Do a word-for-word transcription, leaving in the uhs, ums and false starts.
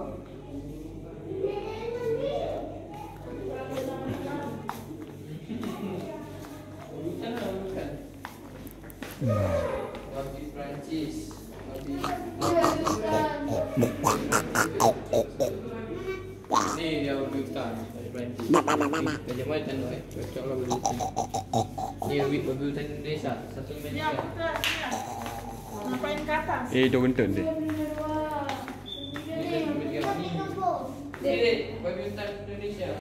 Roti Prancis, roti. Ni dia roti hutan, roti Prancis. Macam mana tanda eh? Cocok lah roti hutan. Ni roti hutan Indonesia, satu Indonesia. Ngapain ke atas? Eh, dia bentun dia. Ni, ni, bagi hutan Indonesia.